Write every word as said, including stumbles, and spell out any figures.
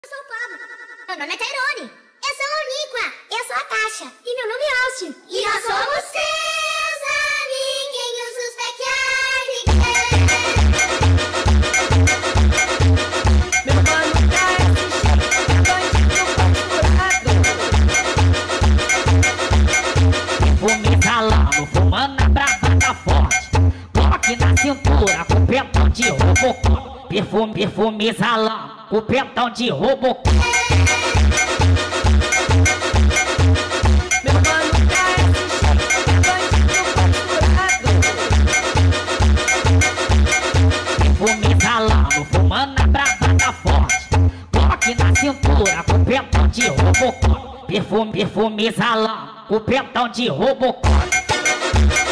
Eu sou o Pablo. Meu nome é Tairone. Eu sou a Oníqua. Eu sou a Tasha. E meu nome é Austin. E nós somos seus amiguinhos, os Backyardigans. Meu mano tá assistindo, bandido configurado. Perfume exalando, fumando a brava da forte. Toque na cintura com pentão de Robocop. Perfume, perfume exalando, com pentão de Robocop. Meu mano tá assistindo, bandido configurado. Perfume exalando, fumando a brava da forte. Toque na cintura com pentão de Robocop. Perfume, perfume exalando, com pentão de Robocop.